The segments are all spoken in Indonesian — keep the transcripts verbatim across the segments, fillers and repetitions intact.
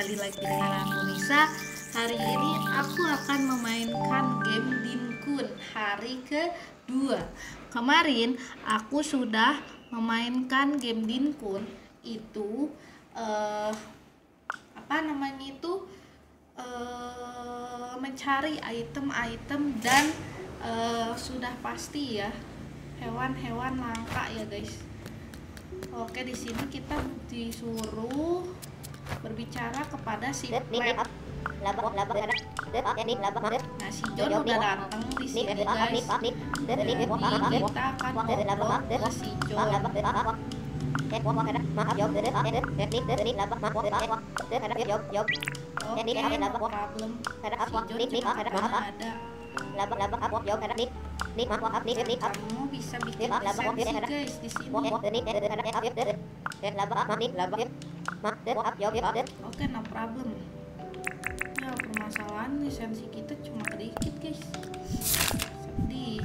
kembali lagi dengan aku Nisa. Hari ini aku akan memainkan game Dinkun hari kedua. Kemarin aku sudah memainkan game Dinkun itu uh, apa namanya itu uh, mencari item-item dan uh, sudah pasti ya hewan-hewan langka ya guys. Oke, di sini kita disuruh berbicara kepada si Pet. Nah, si John udah datang di sini guys. Jadi kita akan ngobrol ke si John. Oke, no problem. Si John juga ada. Kamu bisa bikin lisensi guys di sini. Oke, no problem. Ya, permasalahan lisensi kita cuma sedikit guys. Sedih.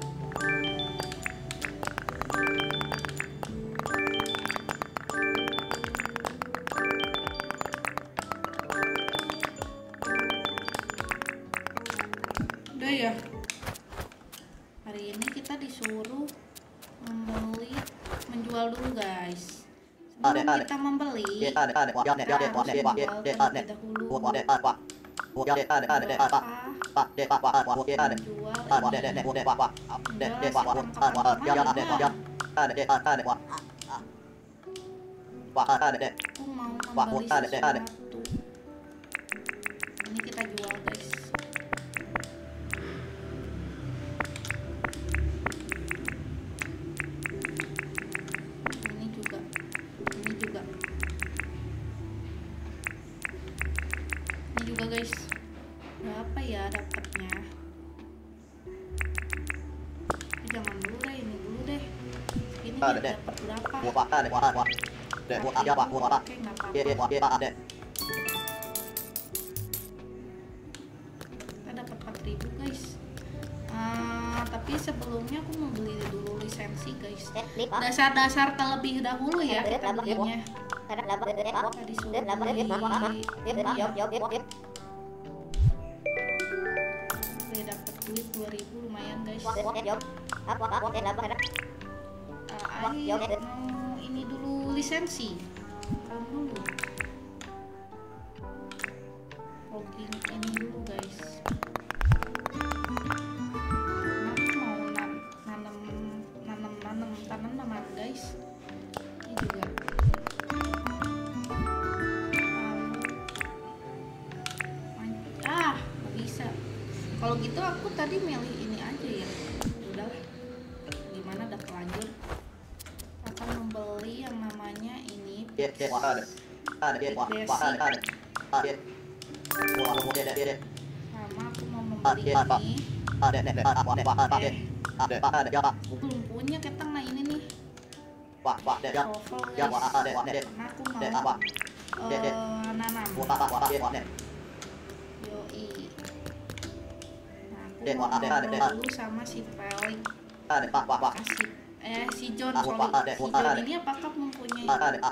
Udah ya. Hari ini kita disuruh membeli, menjual dulu guys. Sebelum kita membeli, kita harus menjual terlebih dahulu. Berapa? Menjual ini. Menjual sekarang aku mau membeli sesuatu. Ini kita jual guys. Guys, berapa ya dapatnya? Jangan dulu deh, ini dulu deh. Ini dapat berapa? Oke, nggak apa-apa. Kita dapat empat ribu guys. Uh, tapi sebelumnya aku mau beli dulu lisensi guys. Dasar-dasar terlebih dahulu ya kita belinya. Kita disuruh beli dapat duit dua ribu, lumayan guys. Uh, Ayo mau ini dulu lisensi. Kalau dulu login ini dulu guys. Aku mau nan nanam nanam nanam tanaman guys. Ini juga. Ah, nggak bisa. Kalau gitu aku tadi milih ini aja ya. Udahlah. Gimana udah terlanjur. Akan membeli yang namanya ini. Basic. Sama aku mau membeli ini. Eh, belum punya ketang nah ini nih. Shuffle guys. Karena aku mau uh, nanam. Yoi. Nah, aku mau ngobrol dulu sama si Pelik. Kasih. Eh, si John, sorry. Si John ini apakah mempunyai?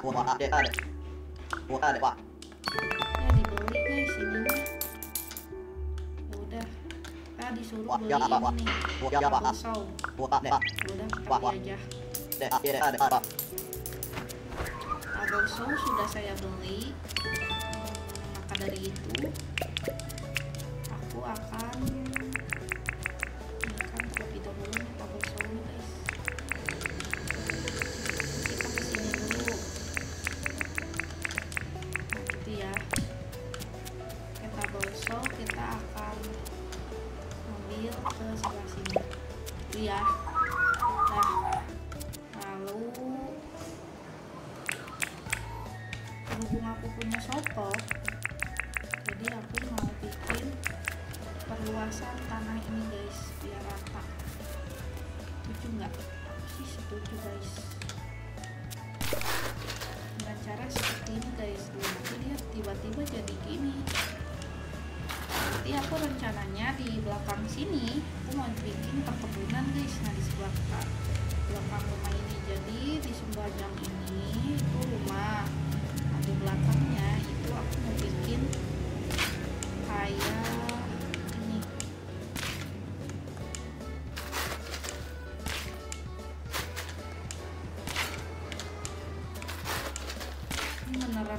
Ya dibeli guys ini nih. Ya udah. Kita disuruh beli ini nih. Pisau. Udah pakai aja. Adoso sudah saya beli. Maka dari itu aku akan menekan terlebih dahulu kabel sound guys. Kita kesini dulu. Nah, gitu ya. Kita bosol, kita akan ambil ke sebelah sini. Itu ya. Nah, lalu berhubung aku punya soto, jadi aku mau bikin perluasan tanah ini guys biar rata. Setuju nggak? Aku sih setuju guys. Dengan cara seperti ini guys. Nanti lihat tiba-tiba jadi gini. Nanti aku rencananya di belakang sini aku mau bikin perkebunan guys. Nah di sebelah belakang rumah ini, jadi di sebelah jam ini itu rumah. Nah di belakangnya itu aku mau bikin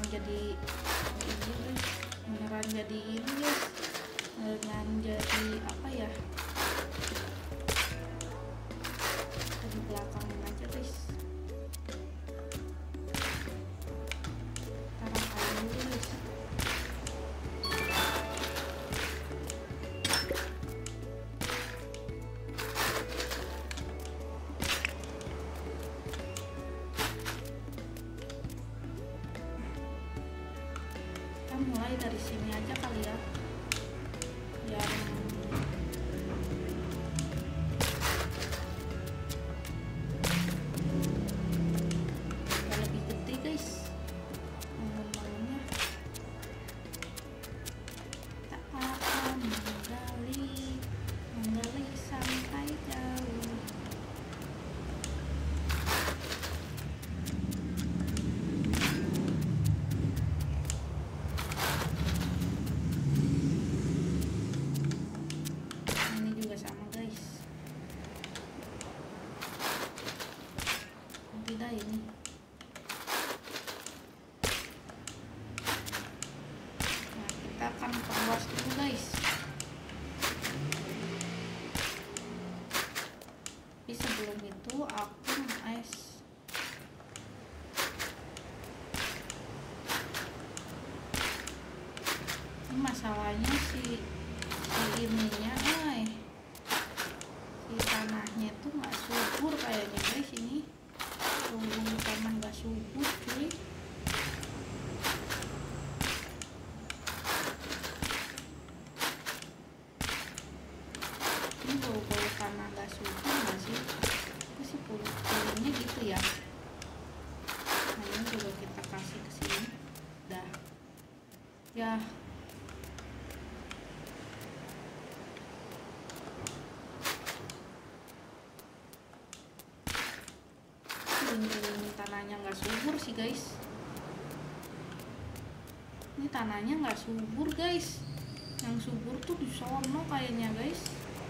jadi ini guys, beneran jadi ini guys, beneran jadi apa ya, di belakangin aja guys. Taruh kayu dulu guys. Kita mulai dari sini aja kali ya, biar lebih gede guys bangun-bangunnya. Tak akan menggali menggali sampai jauh. Ini juga sama guys, tidak ini. Nah, kita akan perluas dulu guys. Tapi sebelum itu aku es. Ini masalahnya si si ininya, eh si tanahnya tuh nggak subur kayaknya guys. Ini tunggu tanah nggak subur cuy. Ini bau-bau tanah nggak subur nggak sih? Itu sih pulangnya gitu ya. Nah, ini juga kita kasih ke sini. Dah. Ya. Ini tanahnya nggak subur sih guys. Ini tanahnya nggak subur guys. Yang subur tuh di sono kayaknya guys.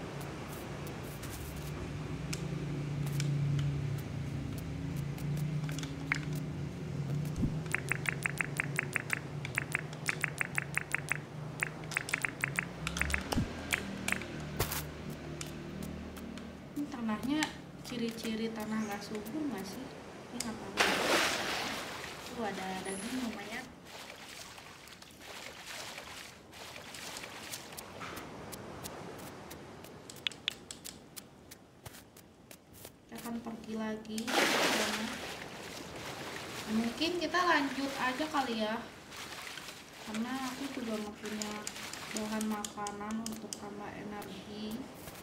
Ini tanahnya ciri-ciri tanah nggak subur nggak sih? Ini nggak tahu. Tuh ada daging lumayan. Kita akan pergi lagi ke sana. Mungkin kita lanjut aja kali ya, karena aku juga nggak punya bahan makanan untuk tambah energi.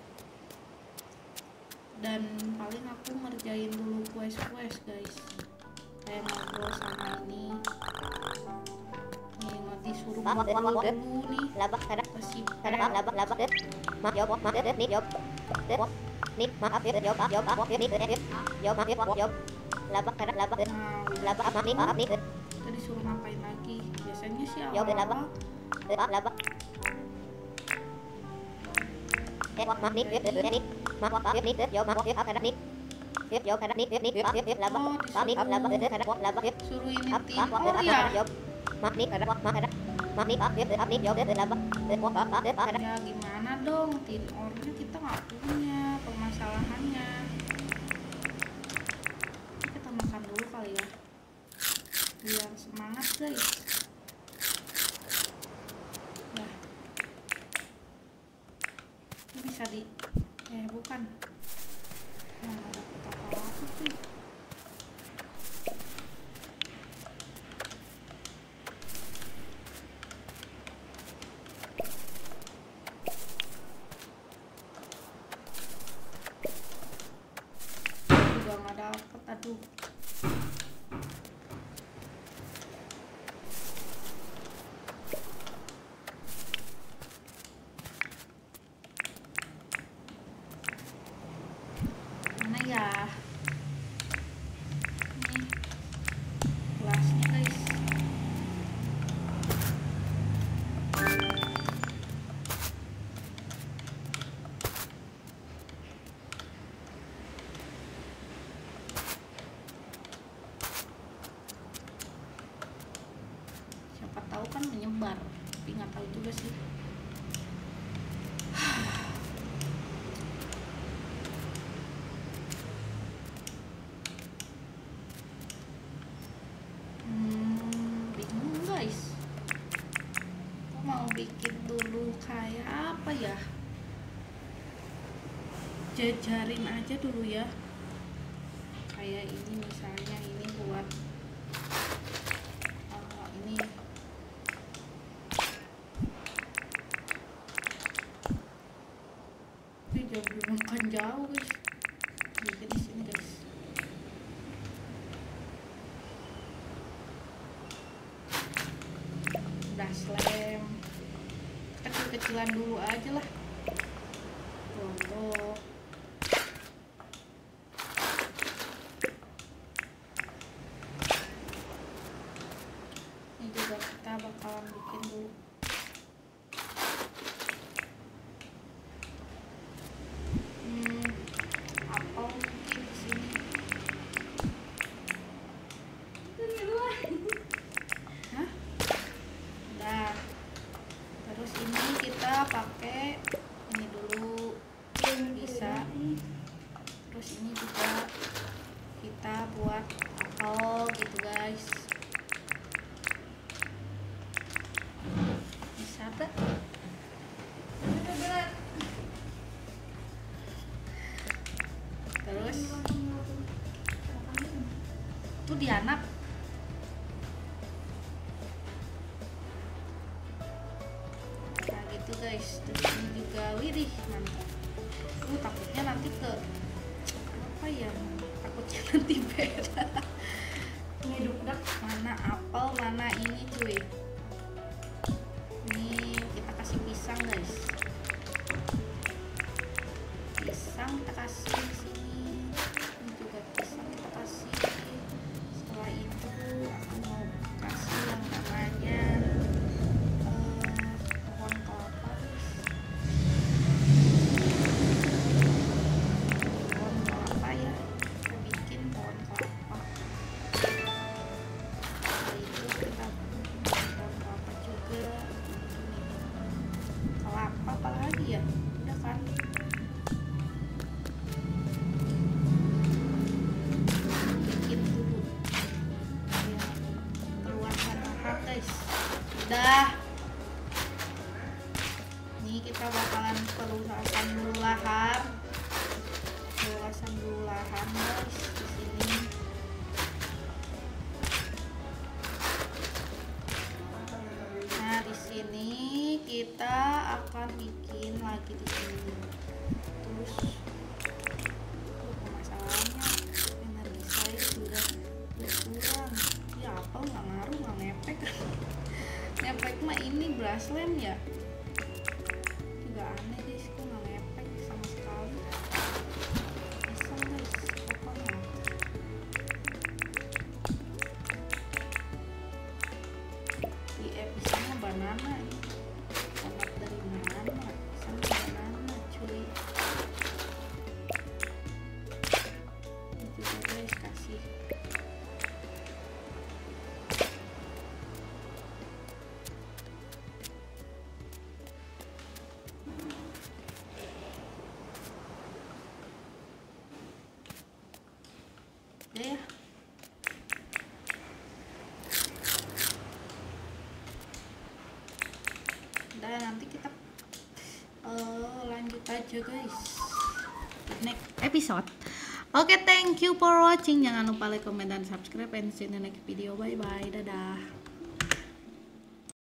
Dan paling aku ngerjain dulu quest-quest guys, kayak ngobrol sama ini nih, nggak disuruh ngobrol dulu nih ke si Nah, kita disuruh ngapain lagi biasanya sih awal-awal. Suruh ini tim or ya. Ya gimana dong, tim ornya kita nggak punya permasalahannya. Kita makan dulu kali ya, biar semangat guys. Nah, ini bisa di eh bukan, nah ada apa apa sih. Juga nggak dapet, aduh. kan menyebar, tapi nggak tahu juga sih. hmm, bingung guys, aku mau bikin dulu kayak apa ya, jajarin aja dulu ya, kayak ini misalnya, ini buat uh, ini ini jangan dimakan jauh guys, bikin di sini guys. Brush lem kecil-kecilan dulu aja lah, tuh. Ini juga kita bakalan bikin dulu. Hmm, apel mungkin di sini. Hah? Udah. Terus ini kita pakai ini dulu, bisa. Terus ini juga kita buat apel gitu guys. Bisa tak? Terus tuh di anak nah gitu guys. Terus ini juga widih mantap. Uh, takutnya nanti ke apa ya, takutnya nanti beda mana apel mana ini cuy. Ini kita kasih pisang guys, pisang kita kasih di sini. Ini juga pisang kita kasih. Setelah itu aku mau kasih yang namanya uh, pohon kelapa guys. Pohon kelapa ya, kita bikin pohon kelapa. Setelah itu kita pohon kelapa juga. Kelapa apa lagi ya, udah kan. Bikin dulu ya, keluarkan lahar guys. Udah, ini kita bakalan keluarkan dulu lahar, keluarkan dulu lahar guys di sini. Nah di sini kita akan bikin lagi di sini. Terus masalahnya energi saya sudah berkurang. Ya apel nggak ngaruh, nggak ngepek. Ngepek mah ini brush lem ya. Juga aneh guys, kok nggak ngepek sama sekali. Bisa guys, pokoknya. Di episode banana ini. Sangat dari mana? Sampai banana cuy. Ini juga guys kasih. Ya ya. Dan nanti kita uh, lanjut aja guys next episode. Oke, okay, thank you for watching. Jangan lupa like, comment, dan subscribe, and see you in the next video. Bye bye, dadah.